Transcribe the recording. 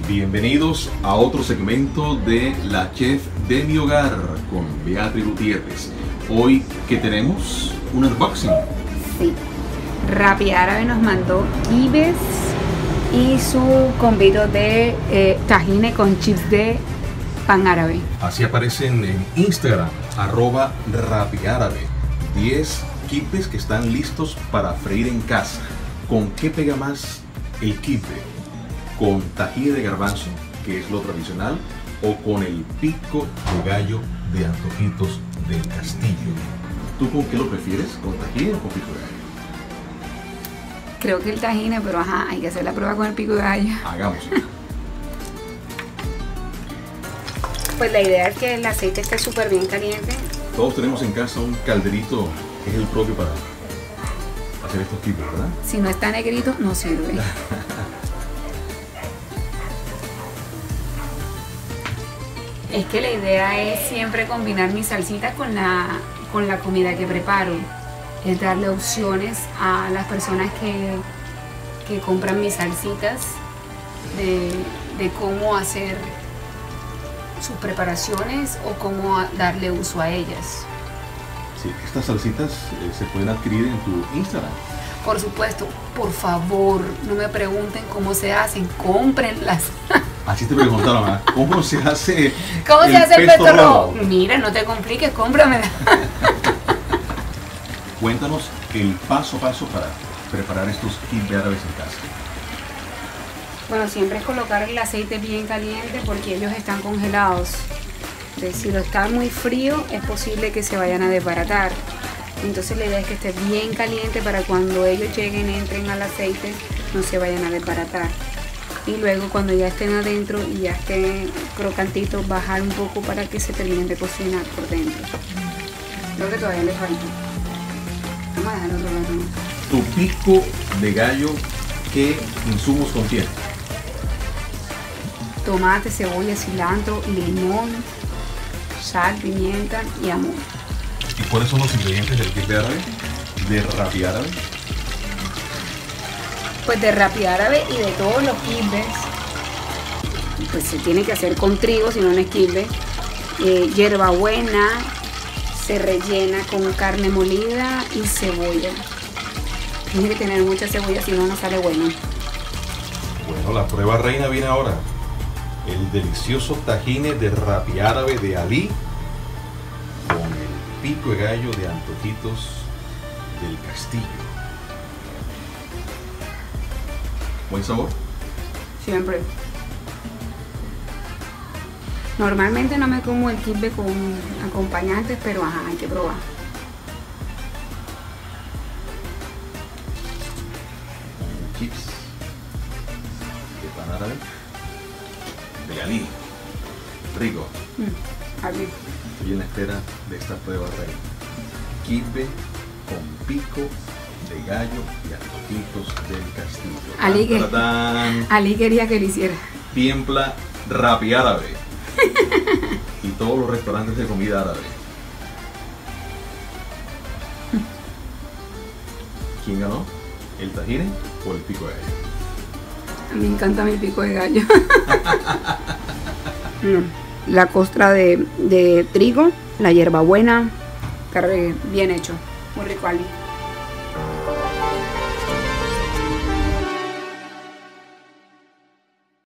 Bienvenidos a otro segmento de La Chef de mi Hogar con Beatriz Gutiérrez. Hoy, ¿qué tenemos? Un unboxing. Sí. Rappi Árabe nos mandó kibes y su combito de tahine con chips de pan árabe. Así aparecen en Instagram, @RappiArabe. 10 kibes que están listos para freír en casa. ¿Con qué pega más el kibe? ¿Con tahine de garbanzo, que es lo tradicional, o con el pico de gallo de Antojitos del Castillo? ¿Tú con qué lo prefieres? ¿Con tahine o con pico de gallo? Creo que el tahine, pero ajá, hay que hacer la prueba con el pico de gallo. Hagamos. Pues la idea es que el aceite esté súper bien caliente. Todos tenemos en casa un calderito que es el propio para hacer estos kibes, ¿verdad? Si no está negrito, no sirve. Es que la idea es siempre combinar mi salsita con la comida que preparo. Es darle opciones a las personas que compran mis salsitas de cómo hacer sus preparaciones o cómo darle uso a ellas. Sí, estas salsitas se pueden adquirir en tu Instagram. Por supuesto, por favor, no me pregunten cómo se hacen, cómprenlas. Así te preguntaron, ¿ah? ¿Cómo se hace el pesto rojo? Mira, no te compliques, cómpramela. Cuéntanos el paso a paso para preparar estos kibes árabes en casa. Bueno, siempre es colocar el aceite bien caliente porque ellos están congelados. Entonces, si lo está muy frío, es posible que se vayan a desbaratar. Entonces la idea es que esté bien caliente para cuando ellos lleguen, entren al aceite, no se vayan a desbaratar. Y luego cuando ya estén adentro y ya estén crocantitos, bajar un poco para que se terminen de cocinar por dentro. Creo que todavía les falta. Vamos a dejar otro lado. Tu pico de gallo, ¿qué insumos contiene? Tomate, cebolla, cilantro, limón, sal, pimienta y amor. ¿Y cuáles son los ingredientes del kibe árabe? ¿De Rappi Árabe? Pues de Rappi Árabe y de todos los kibes, pues se tiene que hacer con trigo, si no no es kibe. Hierbabuena, se rellena con carne molida y cebolla. Tiene que tener mucha cebolla, si no no sale bueno. Bueno, la prueba reina viene ahora. El delicioso tahine de Rappi Árabe de Ali con el pico de gallo de Antojitos del Castillo. ¿Buen sabor? Siempre. Normalmente no me como el kibe con acompañantes, pero ajá, hay que probar. Chips de pan árabe de Ali. Rico. Ali. Estoy en la espera de esta prueba reina. Kibe con pico de gallo y Antojitos del Castillo. Ali quería que lo hiciera. Tiempla Rappi Árabe y todos los restaurantes de comida árabe. ¿Quién ganó? ¿El tahine o el pico de gallo? A mí me encanta mi pico de gallo. La costra de trigo, la hierbabuena, bien hecho, muy rico Ali.